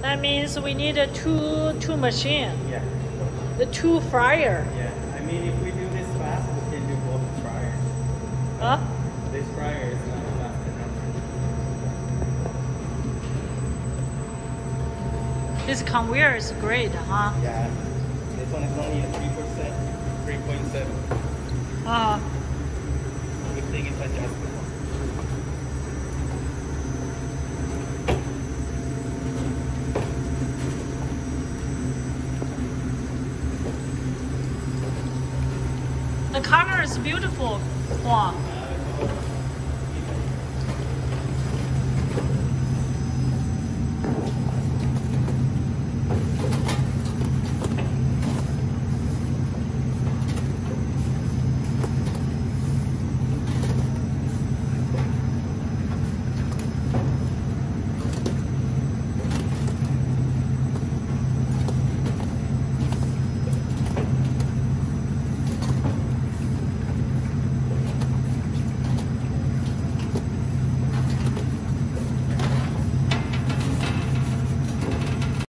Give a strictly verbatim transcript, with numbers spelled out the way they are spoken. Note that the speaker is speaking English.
That means we need a two two machine. Yeah. The two fryer. Yeah. I mean, if we do this fast, we can do both fryers. Huh? This fryer is not fast enough. This conveyor is great, huh? Yeah. This one is only a three percent, three point seven. Uh, Good thing it's adjustable. the color is beautiful, Huang.